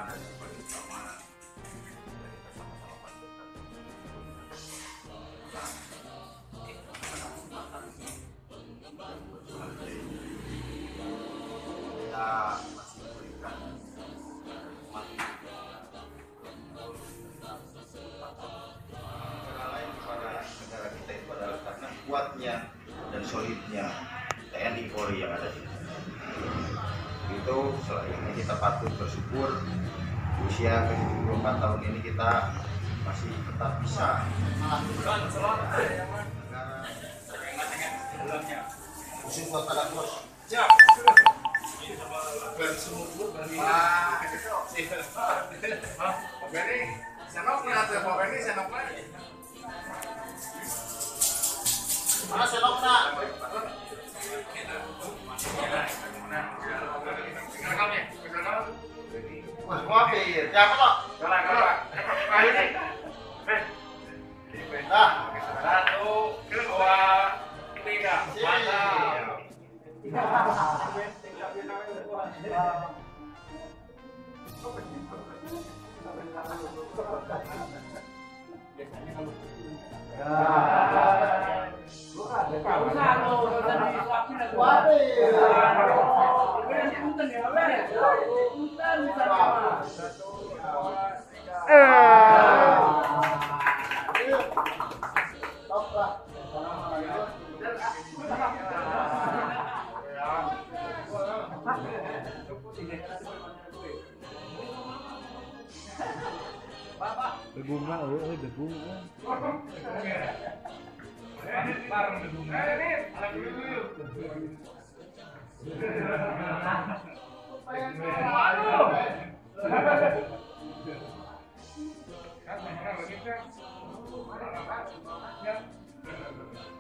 masih memberikan negara lain kepada negara kita itu adalah karena kuatnya dan solidnya TNI Polri yang ada di sini. Itu selanjutnya kita patut bersyukur usia ke-74 tahun ini kita masih tetap bisa melakukan negara musim kota Dapos. Siap. Bersumur dari Pak Benny, senoknya atau Pak Benny senoknya? Mana senoknya? Wah, ngapir. Siapa lo? Galak. Ayo nih. Nah, 1, 2, 3. Mantap. Degung lah, degung. Bareng degung. Ini anak dulu. Kan mana begitu?